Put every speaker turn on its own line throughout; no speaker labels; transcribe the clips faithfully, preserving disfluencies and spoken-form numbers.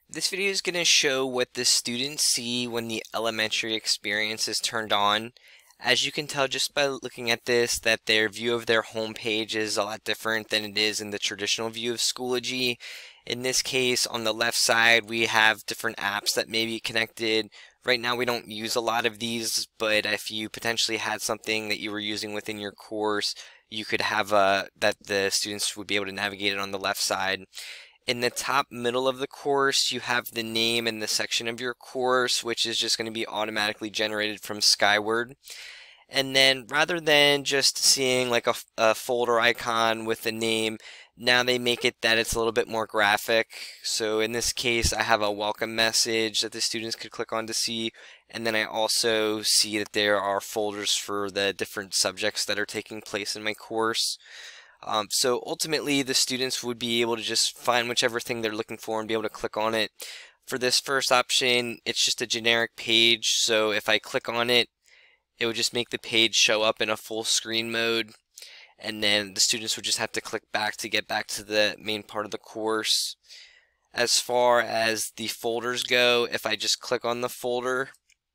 This video is going to show what the students see when the elementary experience is turned on. As you can tell just by looking at this, that their view of their home page is a lot different than it is in the traditional view of Schoology. In this case, on the left side, we have different apps that may be connected. Right now, we don't use a lot of these, but if you potentially had something that you were using within your course, you could have a, that the students would be able to navigate it on the left side. In the top middle of the course, you have the name and the section of your course, which is just going to be automatically generated from Skyward. And then rather than just seeing like a, a folder icon with the name, now they make it that it's a little bit more graphic. So in this case, I have a welcome message that the students could click on to see. And then I also see that there are folders for the different subjects that are taking place in my course. Um, so ultimately, the students would be able to just find whichever thing they're looking for and be able to click on it. For this first option, it's just a generic page, so if I click on it, it would just make the page show up in a full screen mode, and then the students would just have to click back to get back to the main part of the course. As far as the folders go, if I just click on the folder,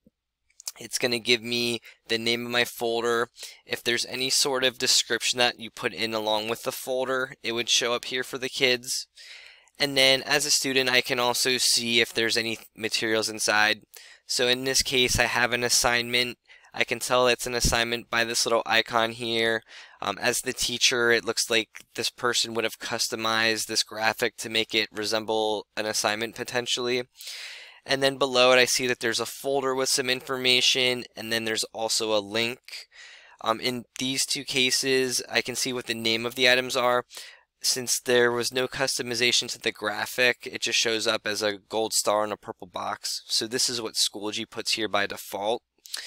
it's going to give me the name of my folder. If there's any sort of description that you put in along with the folder, it would show up here for the kids. And then as a student, I can also see if there's any materials inside. So in this case, I have an assignment. I can tell it's an assignment by this little icon here. Um, as the teacher, it looks like this person would have customized this graphic to make it resemble an assignment potentially. And then below it, I see that there's a folder with some information, and then there's also a link. Um, in these two cases, I can see what the name of the items are. Since there was no customization to the graphic, it just shows up as a gold star in a purple box. So this is what Schoology puts here by default.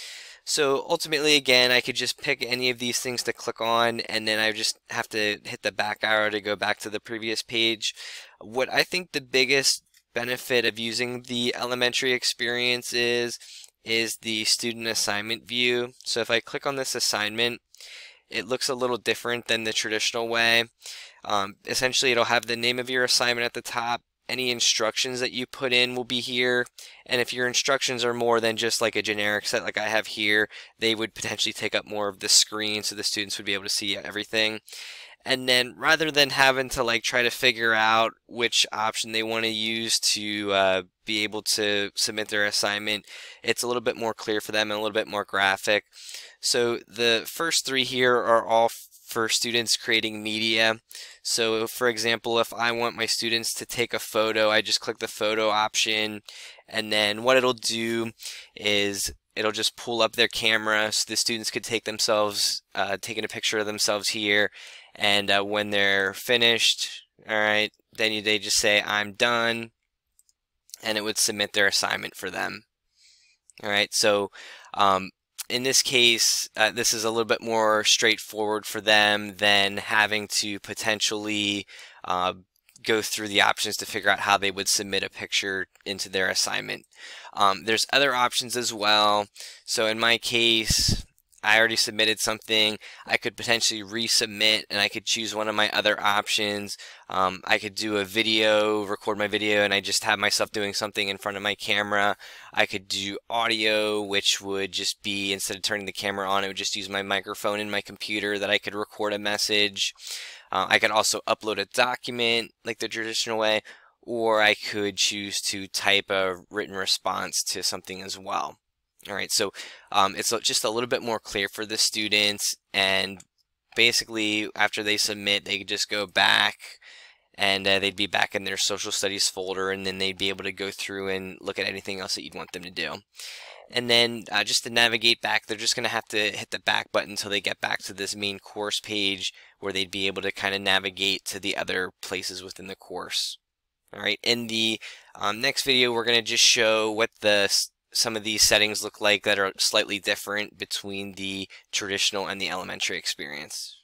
So ultimately, again, I could just pick any of these things to click on, and then I just have to hit the back arrow to go back to the previous page. What I think the biggest benefit of using the elementary experience is is the student assignment view. So if I click on this assignment, it looks a little different than the traditional way. Um, essentially, it'll have the name of your assignment at the top. Any instructions that you put in will be here, and if your instructions are more than just like a generic set like I have here, they would potentially take up more of the screen, so the students would be able to see everything. And then rather than having to like try to figure out which option they want to use to uh, be able to submit their assignment, it's a little bit more clear for them and a little bit more graphic. So the first three here are all for students creating media. So for example, if I want my students to take a photo, I just click the photo option, and then what it'll do is it'll just pull up their camera so the students could take themselves, uh, taking a picture of themselves here. And uh, when they're finished, all right, then you, they just say, I'm done, and it would submit their assignment for them. All right, so um, in this case, uh, this is a little bit more straightforward for them than having to potentially uh, go through the options to figure out how they would submit a picture into their assignment. Um, there's other options as well. So in my case, I already submitted something. I could potentially resubmit, and I could choose one of my other options. Um, I could do a video, record my video, and I just have myself doing something in front of my camera. I could do audio, which would just be, instead of turning the camera on, it would just use my microphone in my computer that I could record a message. Uh, I could also upload a document like the traditional way, or I could choose to type a written response to something as well. All right, so um, it's just a little bit more clear for the students, and basically after they submit, they could just go back, and uh, they'd be back in their social studies folder, and then they'd be able to go through and look at anything else that you'd want them to do. And then uh, just to navigate back, they're just going to have to hit the back button until they get back to this main course page, where they'd be able to kind of navigate to the other places within the course. All right, in the um, next video, we're going to just show what the some of these settings look like that are slightly different between the traditional and the elementary experience.